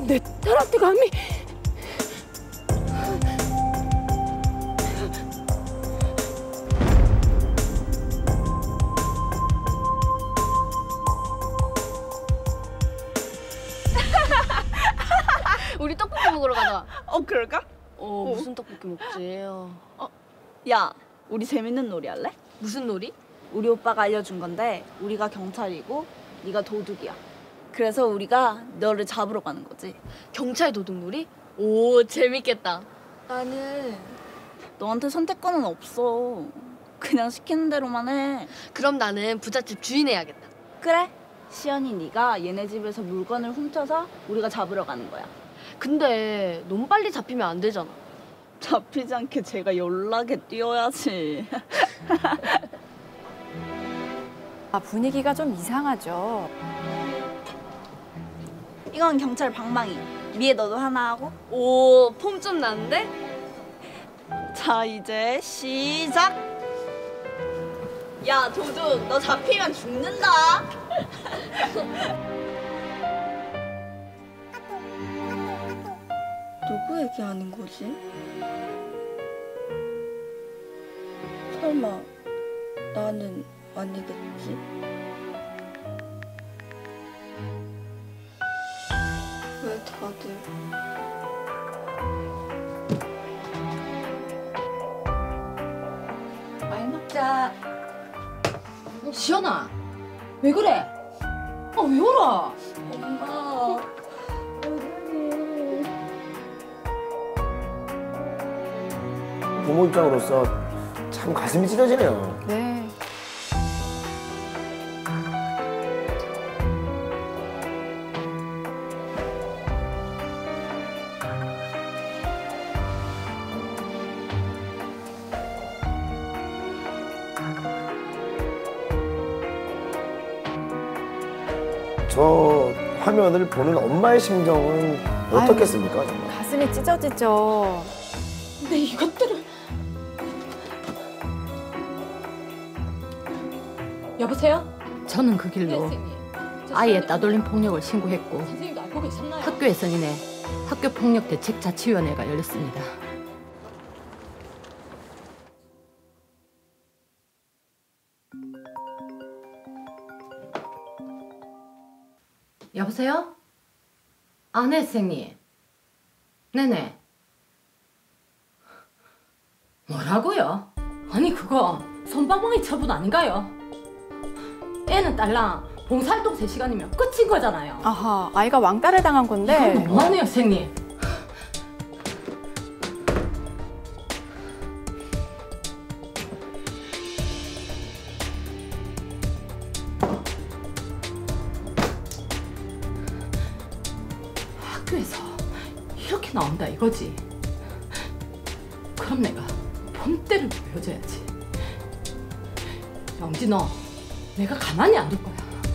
내 딸한테 감히. 우리 떡볶이 먹으러 가자. 그럴까? 무슨 떡볶이 먹지? 야, 우리 재밌는 놀이 할래? 무슨 놀이? 우리 오빠가 알려준 건데 우리가 경찰이고 네가 도둑이야. 그래서 우리가 너를 잡으러 가는 거지. 경찰 도둑놀이? 오, 재밌겠다. 나는 너한테 선택권은 없어. 그냥 시키는 대로만 해. 그럼 나는 부잣집 주인 해야겠다. 그래. 시연이 네가 얘네 집에서 물건을 훔쳐서 우리가 잡으러 가는 거야. 근데 너무 빨리 잡히면 안 되잖아. 잡히지 않게 제가 연락에 뛰어야지. 분위기가 좀 이상하죠. 이건 경찰 방망이. 미애 너도 하나 하고. 오, 폼 좀 나는데? 자, 이제 시작. 야, 도둑, 너 잡히면 죽는다. 누구 얘기하는 거지? 설마 나는 아니겠지? 왜 다들 많이 먹자. 시연아, 왜 그래? 왜 울어? 엄마 부모 입장으로서 참 가슴이 찢어지네요. 네. 저 화면을 보는 엄마의 심정은 어떻겠습니까? 정말? 가슴이 찢어지죠. 근데 이것들을 여보세요? 저는 그 길로 아이의 따돌림 폭력을 신고했고 선생님도 알고 계셨나요? 학교에서 이내 학교폭력대책자치위원회가 열렸습니다. 여보세요? 네, 선생님. 네네. 뭐라고요? 아니 그거 솜방망이 처분 아닌가요? 애는 딸랑 봉사활동 3시간이면 끝인 거잖아요. 아하, 아이가 왕따를 당한 건데. 이건 너무하네요, 선생님. 학교에서 이렇게 나온다 이거지. 그럼 내가 본때를 보여줘야지. 영지 너 내가 가만히 안 둘 거야.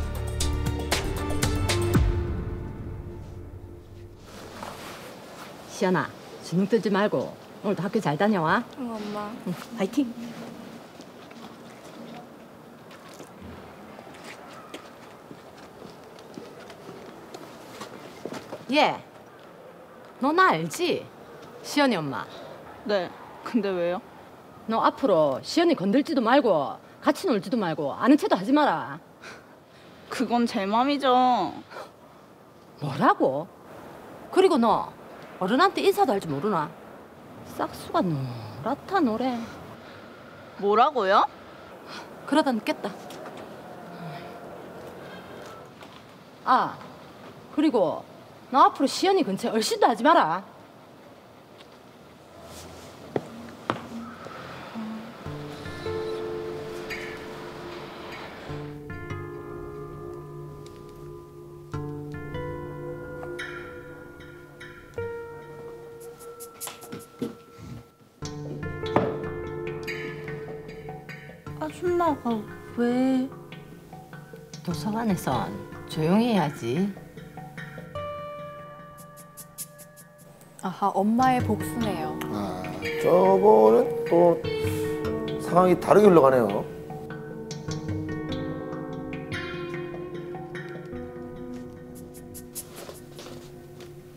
시연아, 주눅 들지 말고 오늘도 학교 잘 다녀와. 응, 엄마. 응, 파이팅. 얘, 너 나 알지? 시연이 엄마. 네. 근데 왜요? 너 앞으로 시연이 건들지도 말고 같이 놀지도 말고 아는 체도 하지 마라. 그건 제 맘이죠. 뭐라고? 그리고 너 어른한테 인사도 할 줄 모르나? 싹수가 노랗다 노래. 뭐라고요? 그러다 늦겠다. 그리고 너 앞으로 시연이 근처에 얼씬도 하지 마라. 아줌마가 왜? 도서관에선 조용히 해야지. 아하, 엄마의 복수네요. 저거는 또 상황이 다르게 흘러가네요.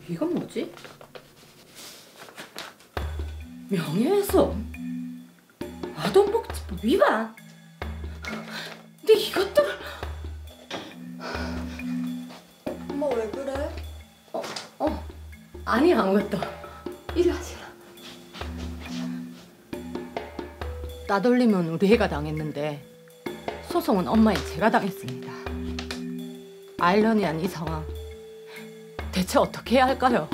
이건 뭐지? 명예훼손, 아동복지법 위반. 근데 이것들을 엄마 왜 그래? 아니 아무것도. 이리 하시라. 따돌림은 우리 애가 당했는데 소송은 엄마의 제가 당했습니다. 아이러니한 이 상황 대체 어떻게 해야 할까요?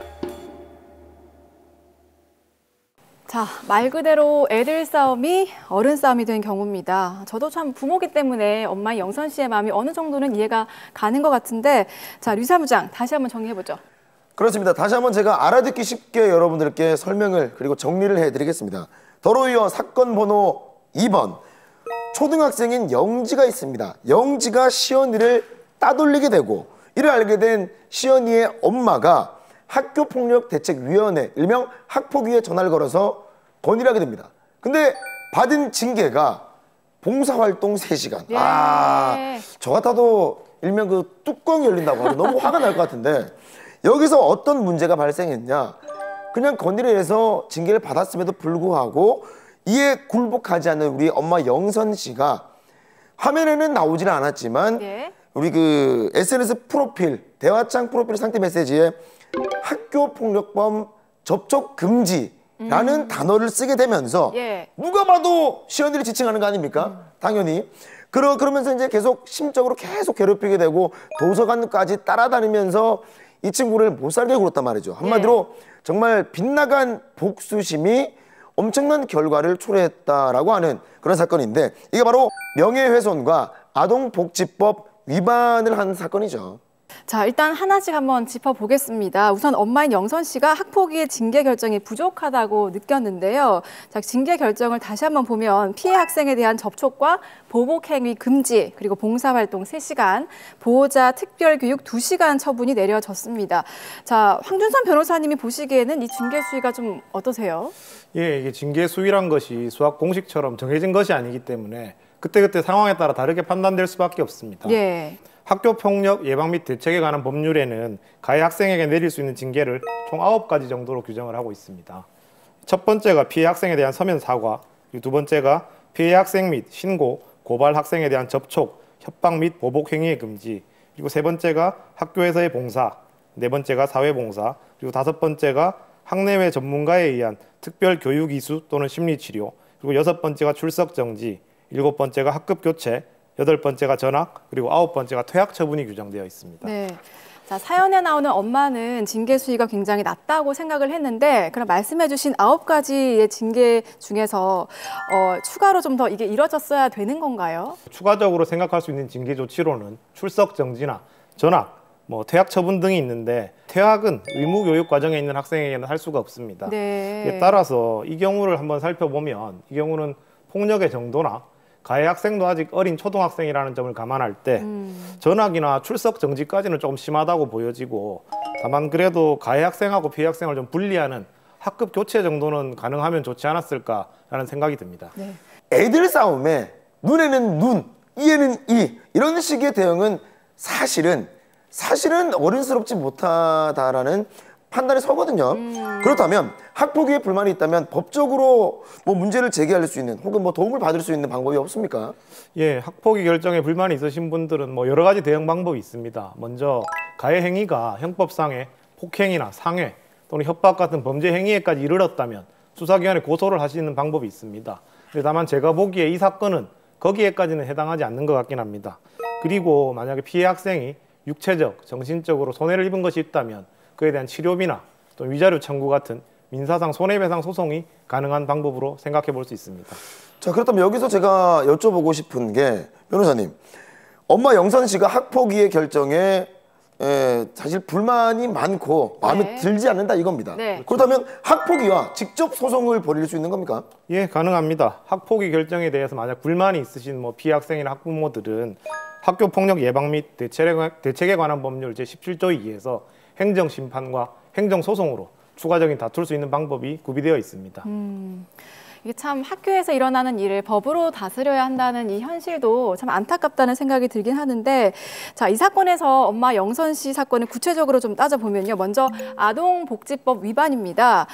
자, 말 그대로 애들 싸움이 어른 싸움이 된 경우입니다. 저도 참 부모기 때문에 엄마의 영선 씨의 마음이 어느 정도는 이해가 가는 것 같은데, 자, 류 사무장 다시 한번 정리해보죠. 그렇습니다. 다시 한번 제가 알아듣기 쉽게 여러분들께 설명을 그리고 정리를 해드리겠습니다. 더러이어 사건 번호 2번. 초등학생인 영지가 있습니다. 영지가 시연이를 따돌리게 되고 이를 알게 된 시연이의 엄마가 학교폭력대책위원회, 일명 학폭위에 전화를 걸어서 건의를 하게 됩니다. 근데 받은 징계가 봉사활동 3시간. 예. 저 같아도 일명 그 뚜껑이 열린다고 하면 너무 화가 날 것 같은데 여기서 어떤 문제가 발생했냐. 그냥 건의를 해서 징계를 받았음에도 불구하고 이에 굴복하지 않는 우리 엄마 영선 씨가 화면에는 나오지는 않았지만 예. 우리 그 SNS 프로필, 대화창 프로필 상태 메시지에 학교폭력범 접촉 금지라는 단어를 쓰게 되면서 예. 누가 봐도 시연이를 지칭하는 거 아닙니까? 당연히. 그러면서 이제 계속 심적으로 계속 괴롭히게 되고 도서관까지 따라다니면서 이 친구를 못 살게 굴었단 말이죠. 한마디로 정말 빗나간 복수심이 엄청난 결과를 초래했다라고 하는 그런 사건인데 이게 바로 명예훼손과 아동복지법 위반을 한 사건이죠. 자, 일단 하나씩 한번 짚어보겠습니다. 우선 엄마인 영선 씨가 학폭위의 징계 결정이 부족하다고 느꼈는데요. 자, 징계 결정을 다시 한번 보면 피해 학생에 대한 접촉과 보복행위 금지, 그리고 봉사활동 3시간, 보호자 특별교육 2시간 처분이 내려졌습니다. 자, 황준선 변호사님이 보시기에는 이 징계 수위가 좀 어떠세요? 예, 이게 징계 수위란 것이 수학 공식처럼 정해진 것이 아니기 때문에 그때그때 상황에 따라 다르게 판단될 수밖에 없습니다. 예. 학교폭력 예방 및 대책에 관한 법률에는 가해 학생에게 내릴 수 있는 징계를 총 9가지 정도로 규정을 하고 있습니다. 첫 번째가 피해 학생에 대한 서면 사과, 그리고 두 번째가 피해 학생 및 신고, 고발 학생에 대한 접촉, 협박 및 보복 행위의 금지, 그리고 세 번째가 학교에서의 봉사, 네 번째가 사회봉사, 그리고 다섯 번째가 학내외 전문가에 의한 특별 교육 이수 또는 심리치료, 그리고 여섯 번째가 출석 정지, 일곱 번째가 학급 교체, 여덟 번째가 전학, 그리고 아홉 번째가 퇴학 처분이 규정되어 있습니다. 네. 자, 사연에 나오는 엄마는 징계 수위가 굉장히 낮다고 생각을 했는데 그럼 말씀해주신 9가지의 징계 중에서 추가로 좀 더 이게 이뤄졌어야 되는 건가요? 추가적으로 생각할 수 있는 징계 조치로는 출석 정지나 전학, 퇴학 처분 등이 있는데 퇴학은 의무 교육 과정에 있는 학생에게는 할 수가 없습니다. 네. 이에 따라서 이 경우를 한번 살펴보면 이 경우는 폭력의 정도나 가해 학생도 아직 어린 초등학생이라는 점을 감안할 때 전학이나 출석 정지까지는 조금 심하다고 보여지고 다만 그래도 가해 학생하고 피해 학생을 좀 분리하는 학급 교체 정도는 가능하면 좋지 않았을까라는 생각이 듭니다. 네. 애들 싸움에 눈에는 눈, 이에는 이 이런 식의 대응은 사실은 어른스럽지 못하다라는 판단이 서거든요. 그렇다면 학폭위에 불만이 있다면 법적으로 문제를 제기할 수 있는 혹은 도움을 받을 수 있는 방법이 없습니까? 예, 학폭위 결정에 불만이 있으신 분들은 여러 가지 대응 방법이 있습니다. 먼저 가해 행위가 형법상의 폭행이나 상해 또는 협박 같은 범죄 행위에까지 이르렀다면 수사기관에 고소를 하시는 방법이 있습니다. 다만 제가 보기에 이 사건은 거기에까지는 해당하지 않는 것 같긴 합니다. 그리고 만약에 피해 학생이 육체적, 정신적으로 손해를 입은 것이 있다면 그에 대한 치료비나 또 위자료 청구 같은 민사상 손해배상 소송이 가능한 방법으로 생각해 볼 수 있습니다. 자, 그렇다면 여기서 제가 여쭤보고 싶은 게 변호사님, 엄마 영선 씨가 학폭위의 결정에 사실 불만이 많고 마음에 네. 들지 않는다 이겁니다. 네. 그렇다면 학폭위와 직접 소송을 벌일 수 있는 겁니까? 예, 가능합니다. 학폭위 결정에 대해서 만약 불만이 있으신 피해 학생이나 학부모들은 학교폭력 예방 및 대책에 관한 법률 제17조에 의해서 행정심판과 행정소송으로 추가적인 다툴 수 있는 방법이 구비되어 있습니다. 이게 참 학교에서 일어나는 일을 법으로 다스려야 한다는 이 현실도 참 안타깝다는 생각이 들긴 하는데, 자, 이 사건에서 엄마 영선 씨 사건을 구체적으로 좀 따져보면요. 먼저 아동복지법 위반입니다.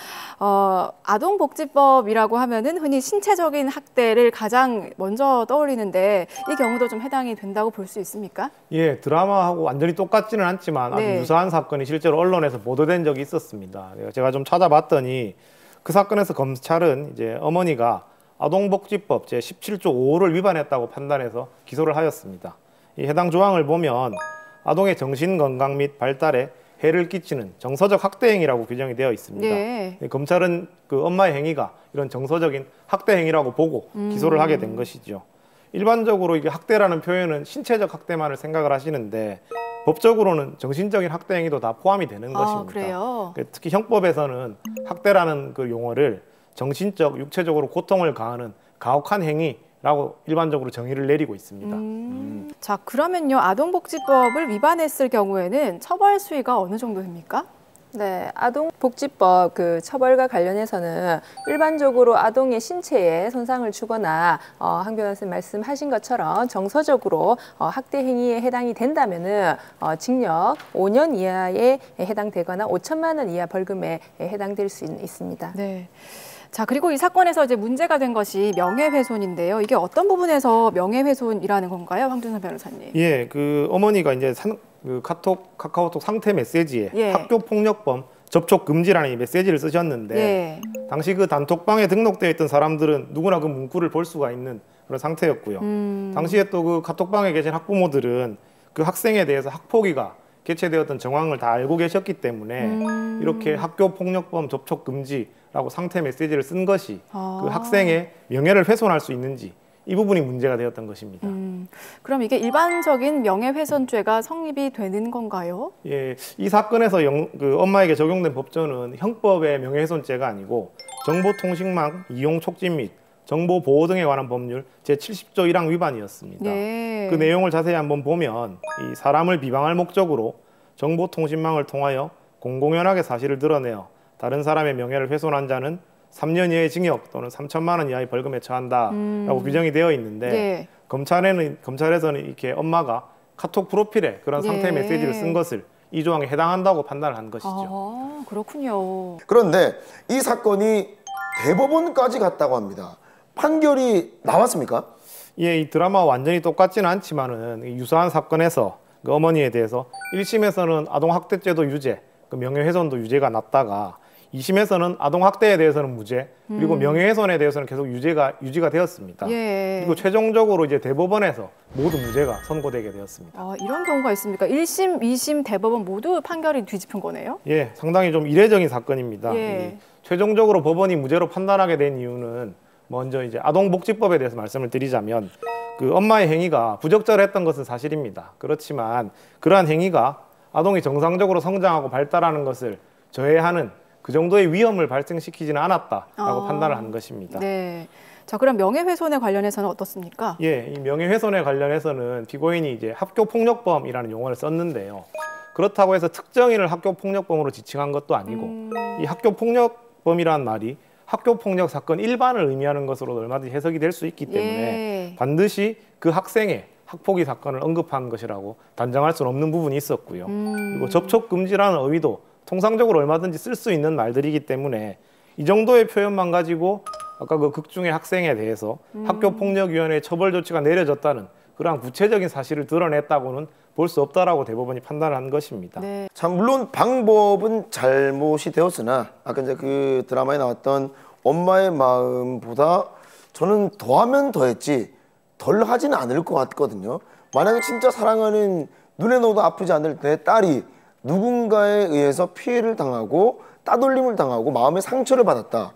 아동복지법이라고 하면은 흔히 신체적인 학대를 가장 먼저 떠올리는데 이 경우도 좀 해당이 된다고 볼 수 있습니까? 예, 드라마하고 완전히 똑같지는 않지만 아주 네. 유사한 사건이 실제로 언론에서 보도된 적이 있었습니다. 제가 좀 찾아봤더니 그 사건에서 검찰은 이제 어머니가 아동복지법 제17조 5호를 위반했다고 판단해서 기소를 하였습니다. 이 해당 조항을 보면 아동의 정신건강 및 발달에 해를 끼치는 정서적 학대 행위라고 규정이 되어 있습니다. 네. 검찰은 그 엄마의 행위가 이런 정서적인 학대 행위라고 보고 기소를 하게 된 것이죠. 일반적으로 이게 학대라는 표현은 신체적 학대만을 생각을 하시는데 법적으로는 정신적인 학대 행위도 다 포함이 되는 것입니다. 그래요? 특히 형법에서는 학대라는 그 용어를 정신적, 육체적으로 고통을 가하는 가혹한 행위라고 일반적으로 정의를 내리고 있습니다. 자, 그러면요. 아동복지법을 위반했을 경우에는 처벌 수위가 어느 정도 됩니까? 네, 아동복지법 그 처벌과 관련해서는 일반적으로 아동의 신체에 손상을 주거나 한 변호사님 말씀하신 것처럼 정서적으로 학대 행위에 해당이 된다면은 징역 5년 이하에 해당되거나 5천만 원 이하 벌금에 해당될 수 있습니다. 네. 자, 그리고 이 사건에서 이제 문제가 된 것이 명예훼손인데요. 이게 어떤 부분에서 명예훼손이라는 건가요, 황준선 변호사님? 예, 그 어머니가 이제 그 카카오톡 상태 메시지에 예. 학교 폭력범 접촉 금지라는 이 메시지를 쓰셨는데 예. 당시 그 단톡방에 등록되어 있던 사람들은 누구나 그 문구를 볼 수가 있는 그런 상태였고요. 당시에 또 그 카톡방에 계신 학부모들은 그 학생에 대해서 학폭위가 개최되었던 정황을 다 알고 계셨기 때문에 이렇게 학교 폭력범 접촉 금지라고 상태 메시지를 쓴 것이 그 학생의 명예를 훼손할 수 있는지 이 부분이 문제가 되었던 것입니다. 그럼 이게 일반적인 명예훼손죄가 성립이 되는 건가요? 예, 이 사건에서 그 엄마에게 적용된 법조는 형법의 명예훼손죄가 아니고 정보통신망 이용 촉진 및 정보보호 등에 관한 법률 제70조 1항 위반이었습니다. 네. 그 내용을 자세히 한번 보면 이 사람을 비방할 목적으로 정보통신망을 통하여 공공연하게 사실을 드러내어 다른 사람의 명예를 훼손한 자는 3년 이하의 징역 또는 3천만 원 이하의 벌금에 처한다라고 규정이 되어 있는데 네. 검찰에서는 이렇게 엄마가 카톡 프로필에 그런 상태 네. 메시지를 쓴 것을 이 조항에 해당한다고 판단을 한 것이죠. 그렇군요. 그런데 이 사건이 대법원까지 갔다고 합니다. 판결이 나왔습니까? 예, 이 드라마와 완전히 똑같지는 않지만은 이 유사한 사건에서 그 어머니에 대해서 1심에서는 아동학대죄도 유죄, 그 명예훼손도 유죄가 났다가 2심에서는 아동학대에 대해서는 무죄, 그리고 명예훼손에 대해서는 계속 유지가 되었습니다. 예. 그리고 최종적으로 이제 대법원에서 모두 무죄가 선고되게 되었습니다. 이런 경우가 있습니까? 1심, 2심 대법원 모두 판결이 뒤집힌 거네요? 예, 상당히 좀 이례적인 사건입니다. 예. 최종적으로 법원이 무죄로 판단하게 된 이유는 먼저 이제 아동복지법에 대해서 말씀을 드리자면 그 엄마의 행위가 부적절했던 것은 사실입니다. 그렇지만 그러한 행위가 아동이 정상적으로 성장하고 발달하는 것을 저해하는 그 정도의 위험을 발생시키지는 않았다라고 판단을 한 것입니다. 네. 자, 그럼 명예훼손에 관련해서는 어떻습니까? 예, 이 명예훼손에 관련해서는 피고인이 이제 학교폭력범이라는 용어를 썼는데요. 그렇다고 해서 특정인을 학교폭력범으로 지칭한 것도 아니고 이 학교폭력범이라는 말이 학교폭력 사건 일반을 의미하는 것으로 얼마든지 해석이 될 수 있기 때문에 반드시 그 학생의 학폭위 사건을 언급한 것이라고 단정할 수는 없는 부분이 있었고요. 그리고 접촉 금지라는 어휘도 통상적으로 얼마든지 쓸 수 있는 말들이기 때문에 이 정도의 표현만 가지고 아까 그 극중의 학생에 대해서 학교폭력위원회의 처벌 조치가 내려졌다는 그러한 구체적인 사실을 드러냈다고는 볼 수 없다라고 대법원이 판단을 한 것입니다. 네. 참 물론 방법은 잘못이 되었으나 아까 이제 그 드라마에 나왔던 엄마의 마음보다 저는 더하면 더했지 덜 하지는 않을 것 같거든요. 만약에 진짜 사랑하는 눈에 넣어도 아프지 않을 내 딸이 누군가에 의해서 피해를 당하고 따돌림을 당하고 마음의 상처를 받았다.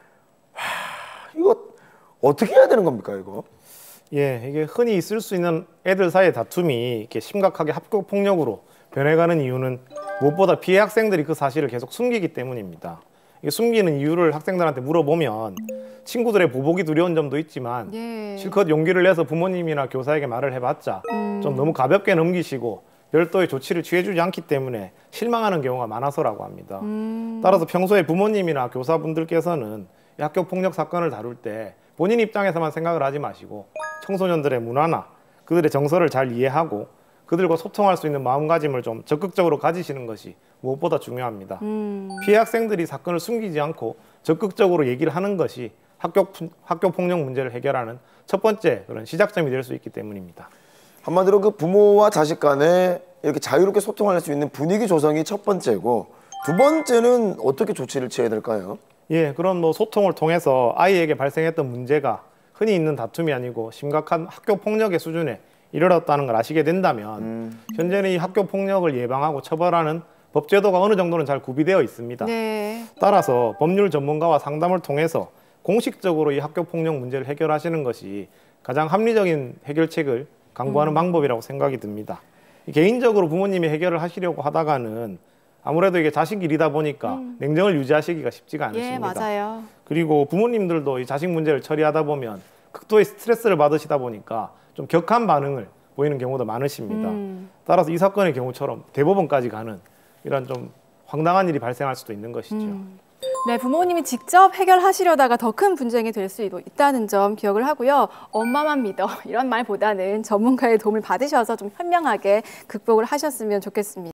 이거 어떻게 해야 되는 겁니까, 이거? 예, 이게 흔히 있을 수 있는 애들 사이의 다툼이 이렇게 심각하게 학교 폭력으로 변해가는 이유는 무엇보다 피해 학생들이 그 사실을 계속 숨기기 때문입니다. 이게 숨기는 이유를 학생들한테 물어보면 친구들의 보복이 두려운 점도 있지만 실컷 용기를 내서 부모님이나 교사에게 말을 해봤자 좀 너무 가볍게 넘기시고 별도의 조치를 취해주지 않기 때문에 실망하는 경우가 많아서라고 합니다. 따라서 평소에 부모님이나 교사분들께서는 이 학교 폭력 사건을 다룰 때 본인 입장에서만 생각을 하지 마시고 청소년들의 문화나 그들의 정서를 잘 이해하고 그들과 소통할 수 있는 마음가짐을 좀 적극적으로 가지시는 것이 무엇보다 중요합니다. 피해 학생들이 사건을 숨기지 않고 적극적으로 얘기를 하는 것이 학교 폭력 문제를 해결하는 첫 번째 그런 시작점이 될 수 있기 때문입니다. 한마디로 그 부모와 자식 간에 이렇게 자유롭게 소통할 수 있는 분위기 조성이 첫 번째고, 두 번째는 어떻게 조치를 취해야 될까요? 예, 그런 뭐 소통을 통해서 아이에게 발생했던 문제가 흔히 있는 다툼이 아니고 심각한 학교 폭력의 수준에 이르렀다는 걸 아시게 된다면 현재는 이 학교 폭력을 예방하고 처벌하는 법 제도가 어느 정도는 잘 구비되어 있습니다. 네. 따라서 법률 전문가와 상담을 통해서 공식적으로 이 학교 폭력 문제를 해결하시는 것이 가장 합리적인 해결책을 강구하는 방법이라고 생각이 듭니다. 개인적으로 부모님이 해결을 하시려고 하다가는 아무래도 이게 자식 일이다 보니까 냉정을 유지하시기가 쉽지가 않으십니다. 예, 맞아요. 그리고 부모님들도 이 자식 문제를 처리하다 보면 극도의 스트레스를 받으시다 보니까 좀 격한 반응을 보이는 경우도 많으십니다. 따라서 이 사건의 경우처럼 대법원까지 가는 이런 좀 황당한 일이 발생할 수도 있는 것이죠. 네, 부모님이 직접 해결하시려다가 더 큰 분쟁이 될 수 있다는 점 기억을 하고요. 엄마만 믿어 이런 말보다는 전문가의 도움을 받으셔서 좀 현명하게 극복을 하셨으면 좋겠습니다.